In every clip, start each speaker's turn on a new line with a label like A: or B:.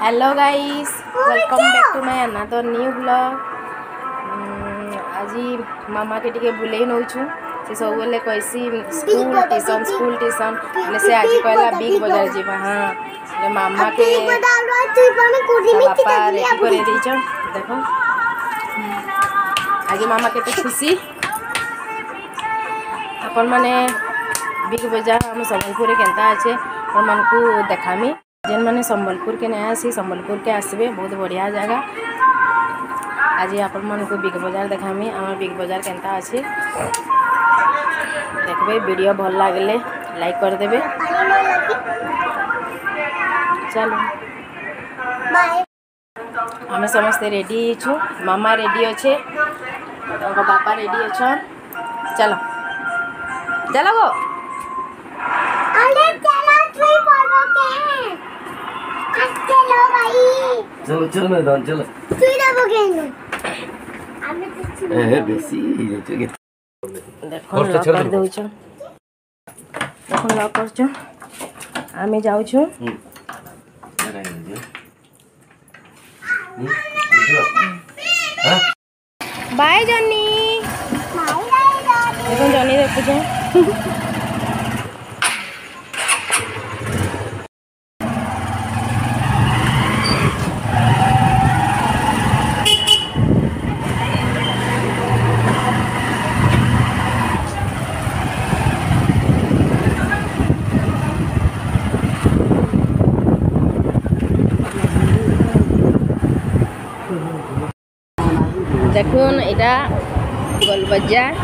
A: Hello guys, welcome back to my another new blog. आज मामा के टिके बुले नौ से सब बेले कैसी स्कूल ट्यूशन से आज कहला बिग बाजार जीवा। हाँ मामा के पापा रेडी करे देछ। देखो आज मामा के खुशी अपन माने बिग बाजार हम संबलपुर केनता अच्छे मन को देखामी। जेन मैंने संबलपुर के नया आसी संबलपुर के आसबे बहुत बढ़िया जगह। आज आपण मन को बिग बाजार देखामी आम बिग बाजार केनता अच्छे देखबे। वीडियो भल लगले लाइक कर देबे। चलो हमें समस्ते रेडी छु। मामा रेडी अच्छे, पापा रेडी अच्छा। चलो चलो गो
B: चलो चलो मैदान चलो
A: देखो लॉक कर दो छ। देखो लॉक कर छ। आमे जाउ छु। By Johnny. देखो जॉनी देखो छ। देखुन इटा गोल बाजार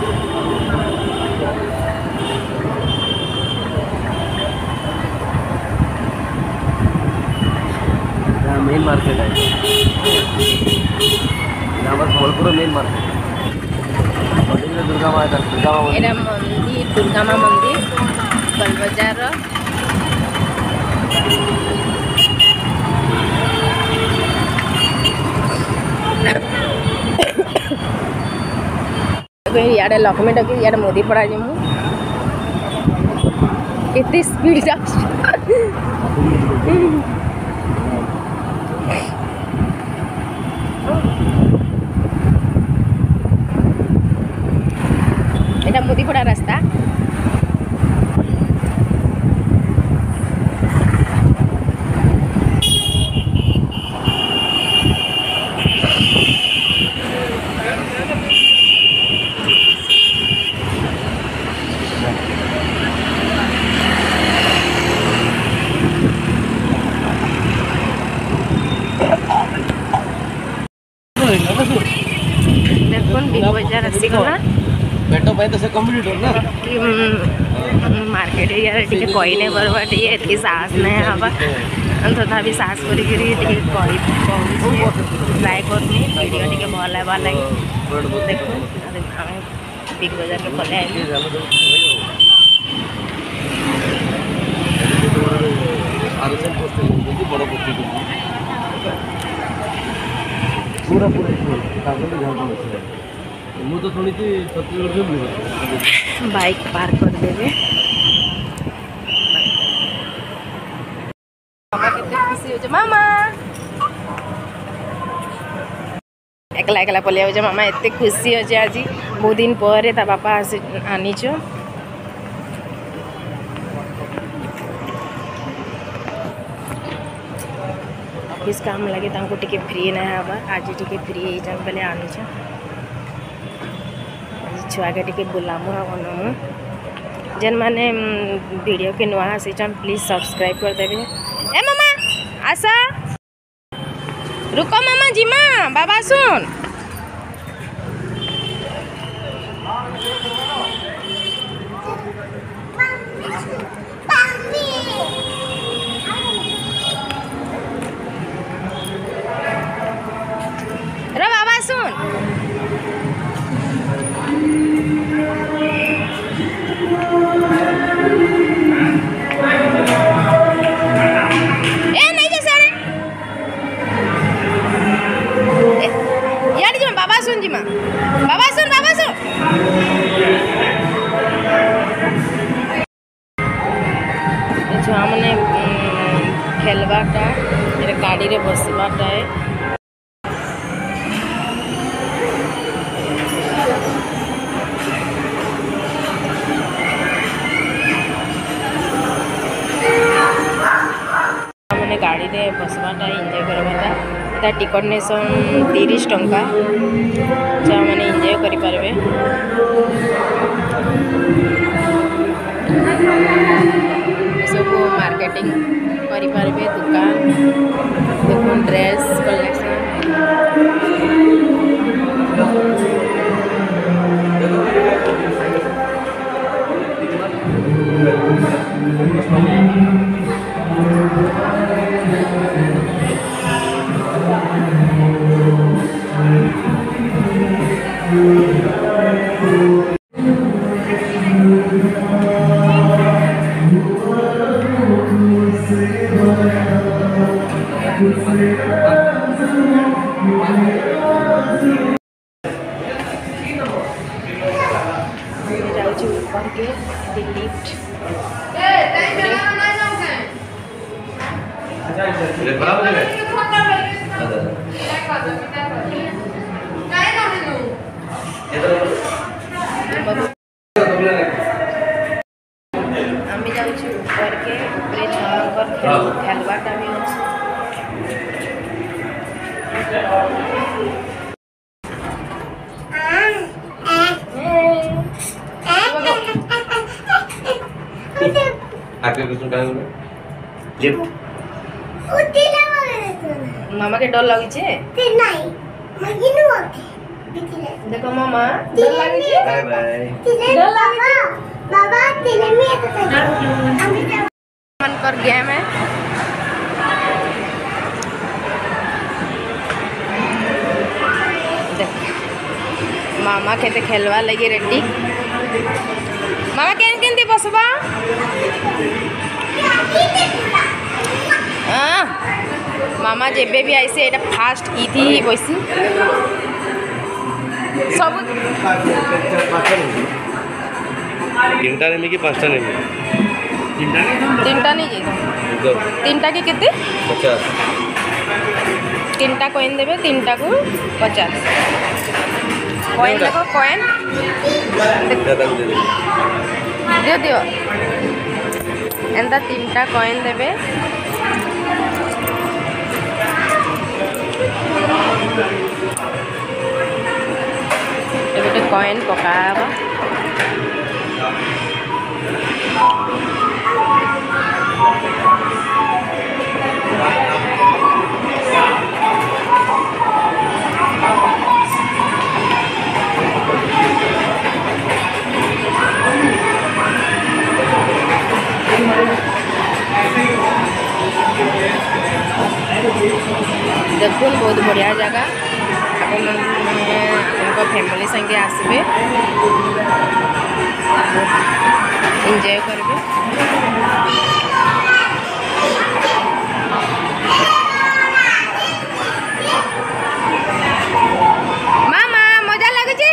B: मेन मार्केट है। संबलपुर मेन मार्केट दुर्गा माँ
A: मंदिर दुर्गा माँ मंदिर गोल बाजार इे लक्ष्मी टकी इे मोदी पड़ा जमु केते स्पीड जा एटा मोदी पड़ा रास्ता। देखुन बिग बाजार आसी गला
B: बेटो भाई तो से कंप्लीट हो ना
A: कि मार्केट यार टिके कई नहीं परबा टिके एतकी साहस नहीं हवा तथापि साहस करी टिके कई ट्राई करनी वीडियो टिके भल हेबा लगे। देखो आम बिग बाजार के पले
B: पूरा मुझे तो थोड़ी छत्तीसगढ़
A: बाइक पार कर देवे। मामा कितने खुशी हो मामा एकला एकला पलिया हो मामा एते खुशी हो आज बहुत दिन पर ता बापा आनी छो। ऑफिस काम लगे तांको टिके फ्री ना हवा आज टिके फ्री हो जान पहले आनी छो। छुआ के टिके बुलामु बनमु जेन माने वीडियो के नुआ आसीचन प्लीज सब्सक्राइब कर देबे। ए मामा आसा रुको मामा जीमा बाबा सुन रे बाबा सुन बाबा सुन जी माँ बाबा सुन छुआ मैंने खेलवाटा गाड़ी रे बसवाटा है। मैंने गाड़ी रे बसवाटा एंजॉय करवाटा ता टिकट नेसन 30 टंका जो मैंने एंजॉय करि पारबे। सब मार्केटिंग करि पारबे दुकान देखो ड्रेस कलेक्शन आम्ही जाऊँ ऊपर के खेलवाटा भी मामा के डर लगी छे देखो मामा डर लगी छे बाय बाय डर लगी बाबा तेरे में तो मन कर गेम है मामा केते खेलवा लगी रेडी मामा केन केन बसबा मामा जेबे भी आइसे एटा फास्ट की थी बसी सब
B: तीनटा नेमी कि पांचटा नेमी
A: तीनटा नहीं जाइए तीनटा के केते
B: 50
A: तीनटा कॉइन देबे तीनटा को 50 कॉइन देखो कॉइन दियो दियो एंता तीनटा कॉइन देबे गोटे कॉइन पकाबा देखुन बहुत बढ़िया जगह आप फैमिली संगे आसबे एंजॉय करबे मामा मजा लगे छे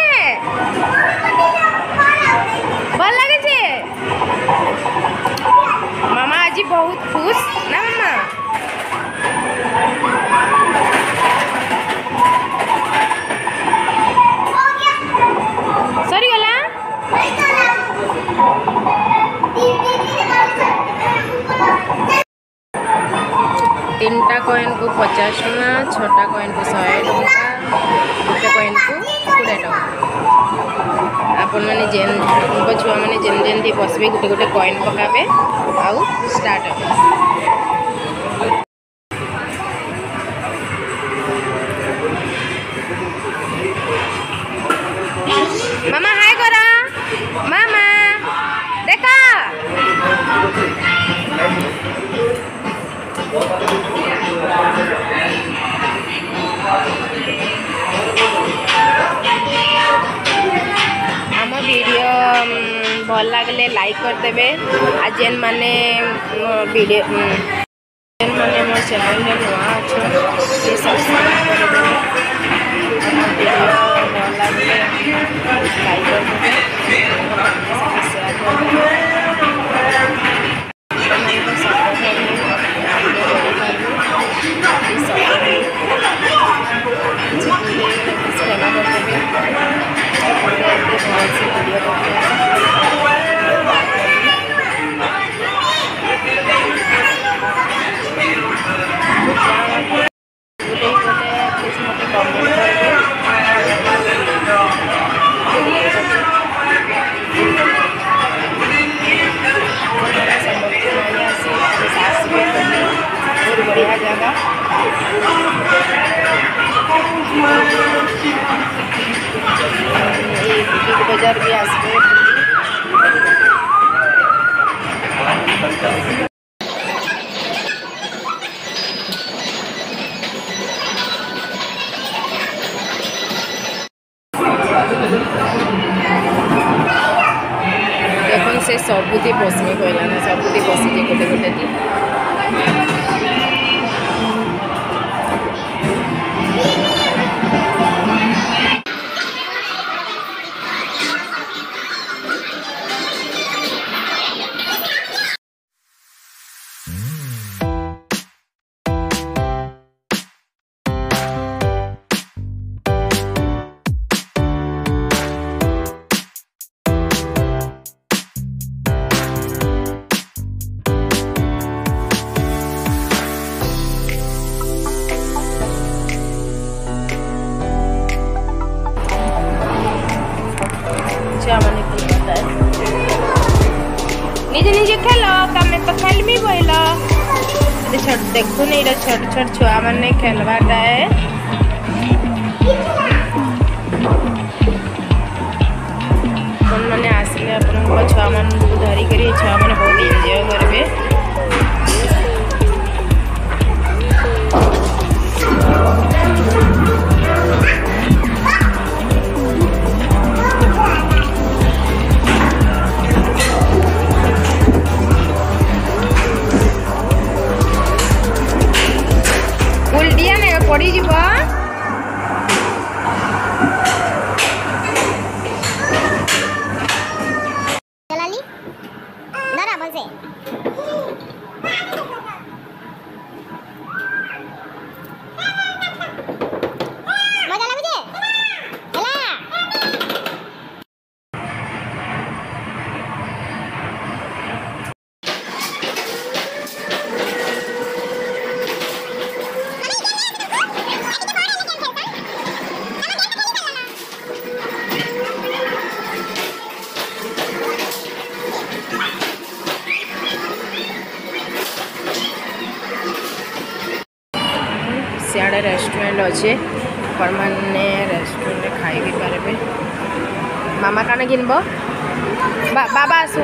A: भल लगे छे मामा आज बहुत खुश ना मामा सरी गला तीनटा कॉइन को 50 टका छोटा कॉइन को 100 टका गोटे कॉइन को 20 टका आपण मैंने जेन छुआ मैंने जेन जेन बसबे गोटे गोटे कॉइन पकाबे आउ स्टार्ट हो मामा हाय करा मामा देखा आम वीडियो भल लगे लाइक करदेवे आ जेन माने वीडियो जेन माने मो चैनल में नुआ अच्छे सब्सक्राइब करदेवे वीडियो भल लगे लाइक करदेवे शेयर करदेवे प्लीज बाजार भी आसबे देखो से सबुति बसमी कहला ना सबुति बसी गोटे गोटे दी निजे निजे खेल तमें तो खेलमी बोल देखु नहीं छोट छोट छुआ मैंने खेलवाटा है मैंने आसिले अपन छुआ मान धरिक छुआ मैंने बहुत एंजॉय करेंगे पड़ी जीवा
C: चलाली नरा बसे मजा लगे जे चला
A: सियाड़े रेस्टोरेंट अच्छे मैंने रेस्टोरेंट खाई भी पारे मामा काना किनब बाबा आसो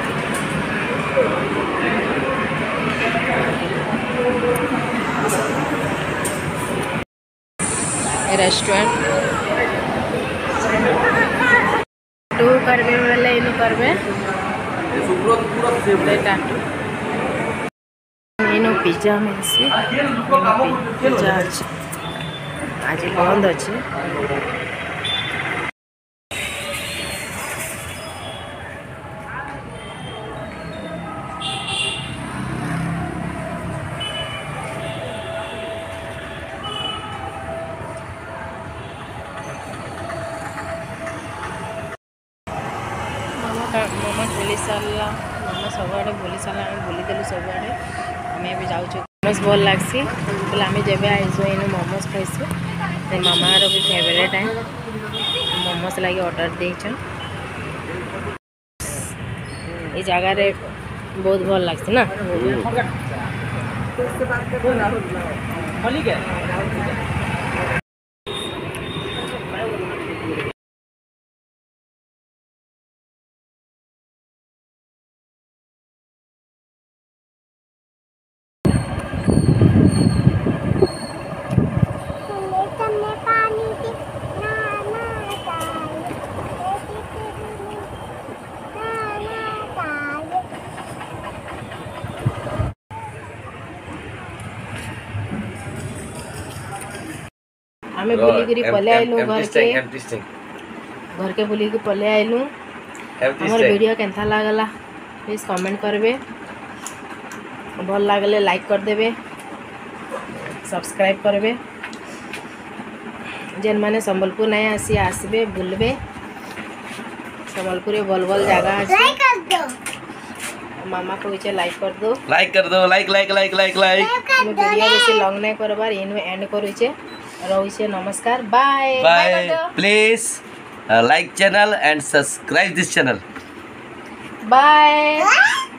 A: रेस्टोरेंट टू करबे बेले इनु करबे इनु पिज्जा मिलसी पिज्जा अच्छे आज बंद अच्छे मामा खोली सारा मामा सब आड़े बुली सारा बुली देलु सब आड़े आम भी जाऊँ मोमोज भल लग्सी बोले आम जब आईसु इन मोमोज खाईसु मामार भी फेवरेट है मोमोज लगे ऑर्डर देचन ये जगार बहुत भल लग्सी ना हमें बुली पले आइलु घर के बुली पले आइलु हमार वीडियो केंथा लागला प्लीज कमेंट करबे भल लागले लाइक कर देबे सब्सक्राइब करबे जेन माने संबलपुर नहीं आसी आसबे बुलबे संबलपुर भल भल जगह अच्छे लाइक कर दो मामा को लाइक कर दो
B: लाइक लाइक
A: वीडियो बेसी लॉन्ग नहीं करबार इनु एंड करूचे रोहिसे नमस्कार bye
B: bye please like channel and subscribe this channel
A: bye.